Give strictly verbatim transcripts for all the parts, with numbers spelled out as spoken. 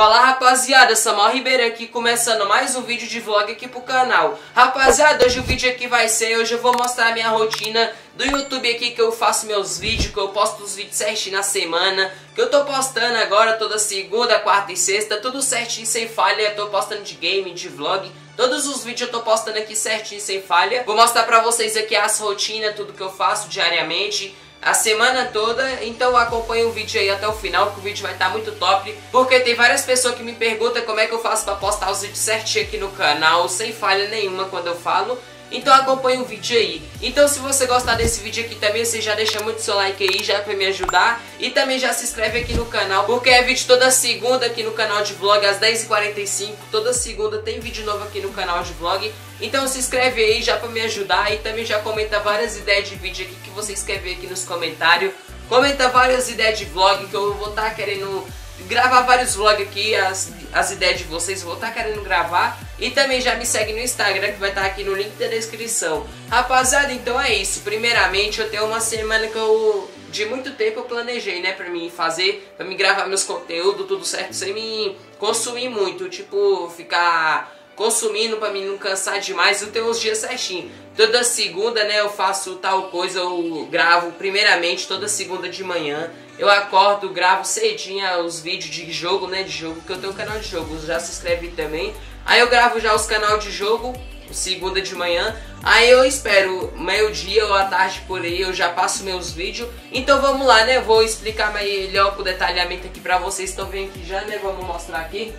Fala rapaziada, Samuel Ribeiro aqui, começando mais um vídeo de vlog aqui pro canal. Rapaziada, hoje o vídeo aqui vai ser, hoje eu vou mostrar a minha rotina do YouTube aqui, que eu faço meus vídeos, que eu posto os vídeos certinho na semana, que eu tô postando agora toda segunda, quarta e sexta, tudo certinho, sem falha. Eu tô postando de game, de vlog, todos os vídeos eu tô postando aqui certinho, sem falha. Vou mostrar pra vocês aqui as rotinas, tudo que eu faço diariamente, a semana toda. Então acompanhe o vídeo aí até o final, que o vídeo vai estar muito top, porque tem várias pessoas que me perguntam como é que eu faço pra postar os vídeos certinho aqui no canal, sem falha nenhuma quando eu falo. Então acompanhe o vídeo aí. Então se você gostar desse vídeo aqui também, você já deixa muito seu like aí, já pra me ajudar. E também já se inscreve aqui no canal, porque é vídeo toda segunda aqui no canal de vlog, às dez e quarenta e cinco. Toda segunda tem vídeo novo aqui no canal de vlog. Então se inscreve aí já pra me ajudar. E também já comenta várias ideias de vídeo aqui que vocês querem ver aqui nos comentários. Comenta várias ideias de vlog, que eu vou estar querendo gravar vários vlogs aqui, as, as ideias de vocês eu vou estar querendo gravar. E também já me segue no Instagram, que vai estar aqui no link da descrição. Rapaziada, então é isso. Primeiramente eu tenho uma semana que eu, de muito tempo eu planejei, né, pra mim fazer, pra mim gravar meus conteúdos, tudo certo, sem me consumir muito, tipo, ficar consumindo pra mim não cansar demais. Eu tenho uns dias certinho. Toda segunda, né, eu faço tal coisa, eu gravo primeiramente toda segunda de manhã. Eu acordo, gravo cedinho os vídeos de jogo, né, de jogo, que eu tenho um canal de jogo, já se inscreve também. Aí eu gravo já os canais de jogo, segunda de manhã. Aí eu espero meio-dia ou à tarde por aí, eu já passo meus vídeos. Então vamos lá, né, eu vou explicar melhor com detalhamento aqui pra vocês. Estão vendo aqui já, né, vamos mostrar aqui.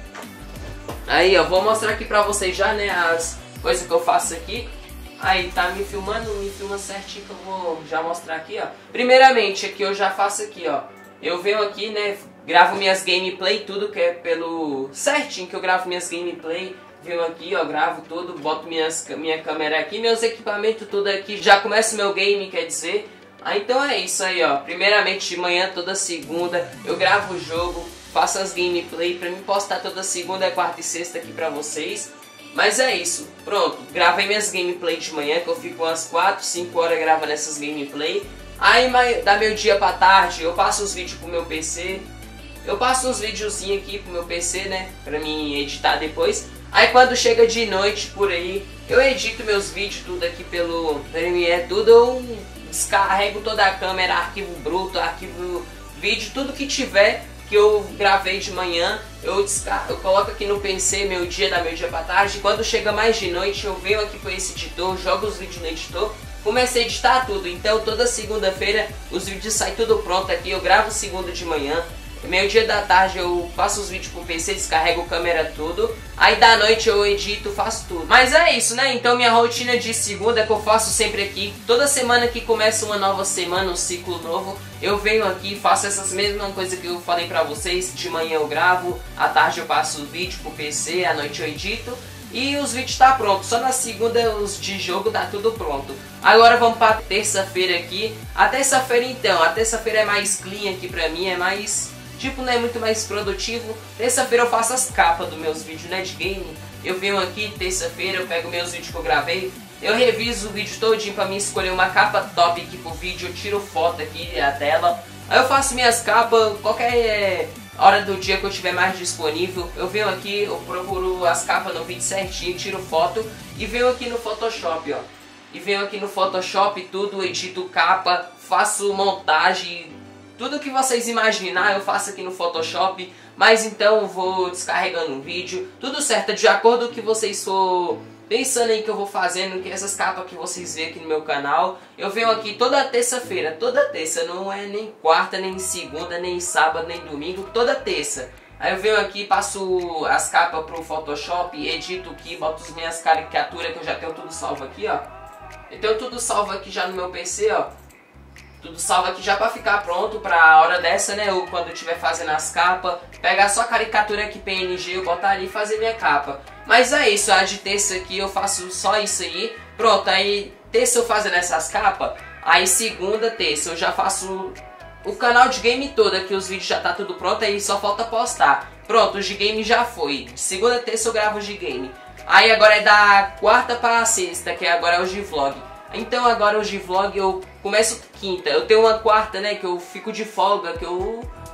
Aí, ó, vou mostrar aqui pra vocês já, né, as coisas que eu faço aqui. Aí, tá me filmando, me filma certinho que eu vou já mostrar aqui, ó. Primeiramente, aqui eu já faço aqui, ó. Eu venho aqui, né, gravo minhas gameplay, tudo que é pelo certinho que eu gravo minhas gameplay. Venho aqui, ó, gravo tudo, boto minhas, minha câmera aqui, meus equipamentos tudo aqui. Já começa o meu game, quer dizer. Aí, então é isso aí, ó. Primeiramente, de manhã, toda segunda, eu gravo o jogo, faço as gameplay pra mim postar toda segunda, quarta e sexta aqui pra vocês. Mas é isso, pronto, gravei minhas gameplay de manhã, que eu fico umas quatro, cinco horas gravando essas gameplay. Aí dá meu dia pra tarde, eu passo os vídeos pro meu P C. Eu passo uns videozinhos aqui pro meu P C, né, pra mim editar depois. Aí quando chega de noite por aí, eu edito meus vídeos tudo aqui pelo Premiere, tudo. Eu descarrego toda a câmera, arquivo bruto, arquivo vídeo, tudo que tiver que eu gravei de manhã, eu, eu coloco aqui no P C, meu dia da meu dia pra tarde. Quando chega mais de noite, eu venho aqui com esse editor, jogo os vídeos no editor, começo a editar tudo. Então toda segunda-feira os vídeos saem tudo pronto aqui, eu gravo segunda de manhã. Meio dia da tarde eu faço os vídeos pro P C, descarrego câmera tudo. Aí da noite eu edito, faço tudo. Mas é isso, né? Então minha rotina de segunda que eu faço sempre aqui. Toda semana que começa uma nova semana, um ciclo novo, eu venho aqui, faço essas mesmas coisas que eu falei pra vocês. De manhã eu gravo, à tarde eu passo o vídeo pro P C, à noite eu edito. E os vídeos tá pronto, só na segunda os de jogo tá tudo pronto. Agora vamos pra terça-feira aqui. A terça-feira então, a terça-feira é mais clean aqui pra mim, é mais... tipo, né, muito mais produtivo. Terça-feira eu faço as capas dos meus vídeos, né, de game. Eu venho aqui, terça-feira, eu pego meus vídeos que eu gravei. Eu reviso o vídeo todinho pra mim escolher uma capa top aqui pro vídeo. Eu tiro foto aqui, a tela. Aí eu faço minhas capas, qualquer é, hora do dia que eu tiver mais disponível. Eu venho aqui, eu procuro as capas no vídeo certinho, tiro foto. E venho aqui no Photoshop, ó. E venho aqui no Photoshop tudo, edito capa, faço montagem. Tudo que vocês imaginar eu faço aqui no Photoshop. Mas então eu vou descarregando um vídeo. Tudo certo, de acordo com o que vocês for pensando aí que eu vou fazendo. Que essas capas que vocês veem aqui no meu canal. Eu venho aqui toda terça-feira. Toda terça, não é nem quarta, nem segunda, nem sábado, nem domingo. Toda terça. Aí eu venho aqui, passo as capas pro Photoshop, edito aqui, boto as minhas caricaturas que eu já tenho tudo salvo aqui, ó. Eu tenho tudo salvo aqui já no meu P C, ó. Tudo salvo aqui já pra ficar pronto pra hora dessa, né? Ou quando eu estiver fazendo as capas, pegar só a caricatura aqui P N G, eu botar ali e fazer minha capa. Mas é isso, a de terça aqui eu faço só isso aí. Pronto, aí terça eu fazendo essas capas. Aí segunda, terça eu já faço o canal de game todo aqui, os vídeos já tá tudo pronto, aí só falta postar. Pronto, os de game já foi. Segunda, terça eu gravo os de game. Aí agora é da quarta pra sexta, que agora é os de vlog. Então agora os de vlog eu começo quinta. Eu tenho uma quarta, né, que eu fico de folga, que eu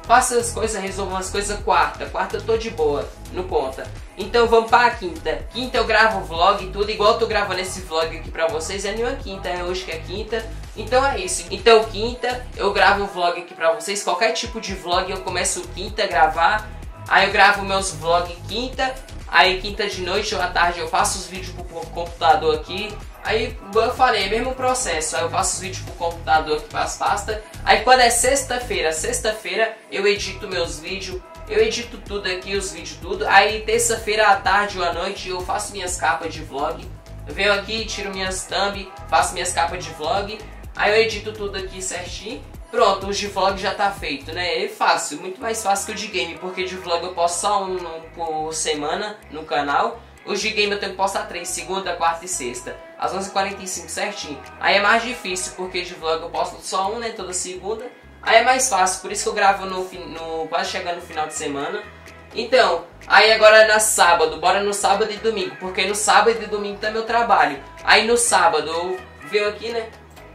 faço as coisas, resolvo as coisas quarta. Quarta eu tô de boa, não conta. Então vamos pra quinta. Quinta eu gravo vlog e tudo, igual eu tô gravando esse vlog aqui pra vocês. É nenhuma quinta, é hoje que é quinta. Então é isso. Então quinta eu gravo vlog aqui pra vocês. Qualquer tipo de vlog eu começo quinta a gravar. Aí eu gravo meus vlogs quinta. Aí quinta de noite ou à tarde eu faço os vídeos pro computador aqui. Aí, como eu falei, é o mesmo processo. Aí eu faço os vídeos pro computador aqui para as pastas. Aí quando é sexta-feira, sexta-feira eu edito meus vídeos. Eu edito tudo aqui, os vídeos tudo. Aí terça-feira à tarde ou à noite eu faço minhas capas de vlog. Eu venho aqui, tiro minhas thumb, faço minhas capas de vlog. Aí eu edito tudo aqui certinho. Pronto, os de vlog já tá feito, né? É fácil, muito mais fácil que o de game. Porque de vlog eu posto só um, um por semana no canal. Os de game eu tenho que postar três, segunda, quarta e sexta, às onze e quarenta e cinco certinho. Aí é mais difícil, porque de vlog eu posto só um, né, toda segunda. Aí é mais fácil, por isso que eu gravo no, no quase chegando no final de semana. Então, aí agora na sábado, bora no sábado e domingo, porque no sábado e domingo tá meu trabalho. Aí no sábado eu venho aqui, né,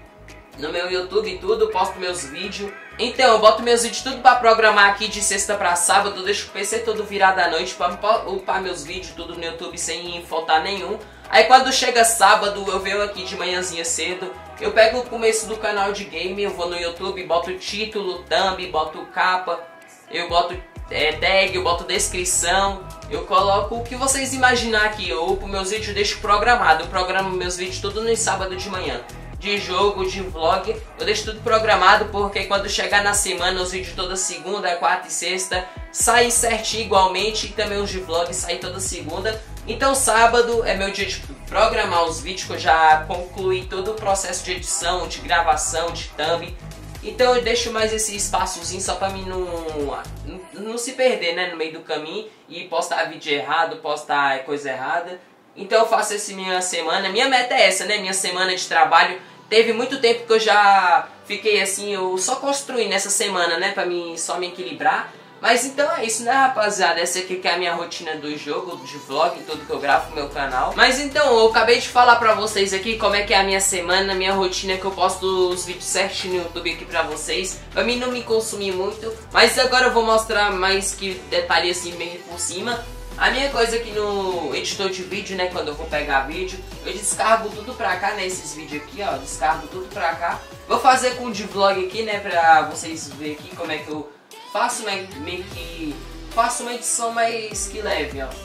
no meu YouTube e tudo, posto meus vídeos. Então, eu boto meus vídeos tudo pra programar aqui de sexta pra sábado. Eu deixo o P C todo virado à noite pra upar meus vídeos tudo no YouTube sem faltar nenhum. Aí quando chega sábado, eu venho aqui de manhãzinha cedo. Eu pego o começo do canal de game, eu vou no YouTube, boto título, thumb, boto capa. Eu boto é, tag, eu boto descrição. Eu coloco o que vocês imaginar aqui. Eu upo meus vídeos e deixo programado. Eu programo meus vídeos tudo no sábado de manhã. De jogo, de vlog, eu deixo tudo programado, porque quando chegar na semana, os vídeos toda segunda, quarta e sexta saem certinho igualmente, e também os de vlog saem toda segunda. Então sábado é meu dia de programar os vídeos, que eu já concluí todo o processo de edição, de gravação, de thumb. Então eu deixo mais esse espaçozinho só pra mim não, não, não se perder, né, no meio do caminho e postar vídeo errado, postar coisa errada. Então eu faço essa minha semana, minha meta é essa, né, minha semana de trabalho. Teve muito tempo que eu já fiquei assim, eu só construí nessa semana, né, pra mim só me equilibrar. Mas então é isso, né, rapaziada, essa aqui que é a minha rotina do jogo, de vlog, tudo que eu gravo no meu canal. Mas então, eu acabei de falar pra vocês aqui como é que é a minha semana, a minha rotina, que eu posto os vídeos certinho no YouTube aqui pra vocês. Pra mim não me consumir muito, mas agora eu vou mostrar mais que detalhe assim, meio por cima. A minha coisa aqui no editor de vídeo, né, quando eu vou pegar vídeo, eu descargo tudo pra cá, né, esses vídeos aqui, ó, descargo tudo pra cá. Vou fazer com o de vlog aqui, né, pra vocês verem aqui como é que eu faço, né, meio que faço uma edição mais que leve, ó.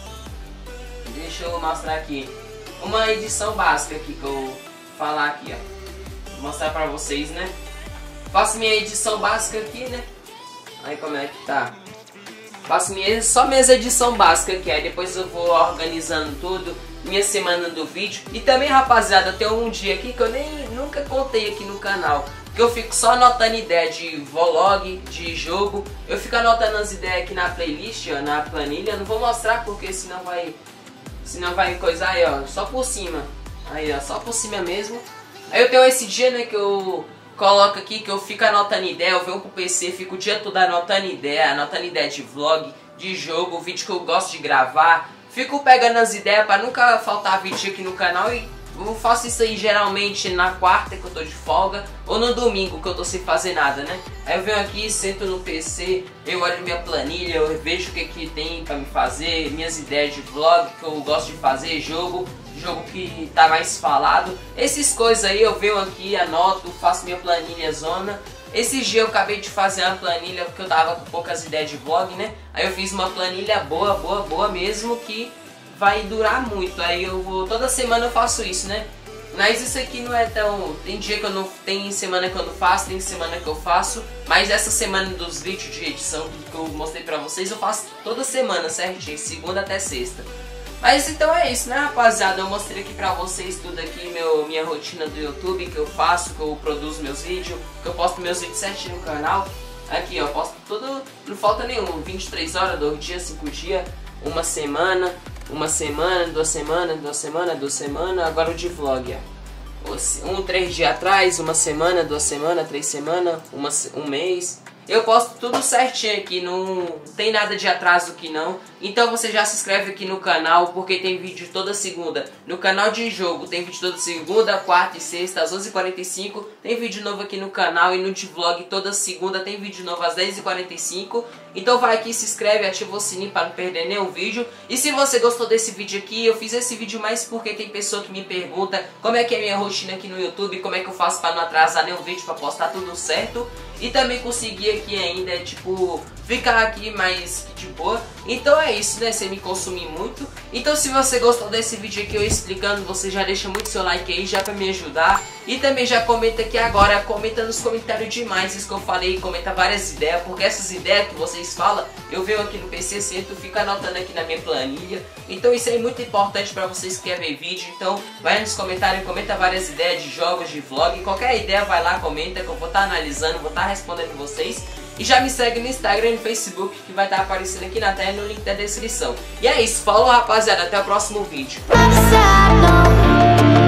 Deixa eu mostrar aqui, uma edição básica aqui que eu vou falar aqui, ó. Vou mostrar pra vocês, né. Faço minha edição básica aqui, né, aí como é que tá. Faço minha, só minha edição básica aqui, aí depois eu vou organizando tudo, minha semana do vídeo. E também, rapaziada, tem um dia aqui que eu nem nunca contei aqui no canal, que eu fico só anotando ideia de vlog, de jogo. Eu fico anotando as ideias aqui na playlist, ó, na planilha. Eu não vou mostrar porque senão vai, senão vai coisar aí, ó, só por cima. Aí, ó, só por cima mesmo. Aí eu tenho esse dia, né, que eu coloco aqui, que eu fico anotando ideia, eu venho pro P C, fico o dia todo anotando ideia, anotando ideia de vlog, de jogo, vídeo que eu gosto de gravar. Fico pegando as ideias pra nunca faltar vídeo aqui no canal e eu faço isso aí geralmente na quarta que eu tô de folga ou no domingo que eu tô sem fazer nada, né? Aí eu venho aqui, sento no P C, eu olho minha planilha, eu vejo o que que tem pra me fazer, minhas ideias de vlog que eu gosto de fazer, jogo, jogo que tá mais falado. Essas coisas aí eu venho aqui, anoto, faço minha planilha zona. Esses dias eu acabei de fazer uma planilha porque eu tava com poucas ideias de vlog, né? Aí eu fiz uma planilha boa, boa, boa mesmo, que vai durar muito. Aí eu vou, toda semana eu faço isso, né? Mas isso aqui não é tão... Tem dia que eu não... Tem semana que eu não faço, tem semana que eu faço. Mas essa semana dos vídeos de edição que eu mostrei pra vocês, eu faço toda semana, certinho, segunda até sexta. Mas então é isso, né, rapaziada? Eu mostrei aqui pra vocês tudo aqui, meu, minha rotina do YouTube, que eu faço, que eu produzo meus vídeos, que eu posto meus vídeos certinho no canal. Aqui, ó, posto tudo, não falta nenhum, vinte e três horas, dois dias, cinco dias, uma semana, uma semana, duas semanas, duas semanas, duas semanas, agora o de vlog, ó. Um, três dias atrás, uma semana, duas semanas, três semanas, uma, um mês. eu posto tudo certinho aqui, não tem nada de atraso aqui não. Então você já se inscreve aqui no canal, porque tem vídeo toda segunda. No canal de jogo tem vídeo toda segunda, quarta e sexta às onze e quarenta e cinco. Tem vídeo novo aqui no canal, e no de vlog toda segunda tem vídeo novo às dez e quarenta e cinco. Então vai aqui, se inscreve, ativa o sininho para não perder nenhum vídeo. E se você gostou desse vídeo aqui, eu fiz esse vídeo mais porque tem pessoa que me pergunta como é que é a minha rotina aqui no YouTube, como é que eu faço para não atrasar nenhum vídeo, para postar tudo certo. E também conseguir aqui ainda, tipo, ficar aqui mais de boa. Então é isso, né, sem me consumir muito. Então se você gostou desse vídeo aqui eu explicando, você já deixa muito seu like aí, já pra me ajudar. E também já comenta aqui agora, comenta nos comentários demais isso que eu falei, comenta várias ideias, porque essas ideias que vocês falam, eu venho aqui no P C, sento, fico anotando aqui na minha planilha. Então isso é muito importante pra vocês que querem ver vídeo. Então vai nos comentários, comenta várias ideias de jogos, de vlog, qualquer ideia vai lá, comenta, que eu vou estar analisando, vou estar respondendo vocês. E já me segue no Instagram e no Facebook, que vai estar aparecendo aqui na tela e no link da descrição. E é isso, falou rapaziada, até o próximo vídeo.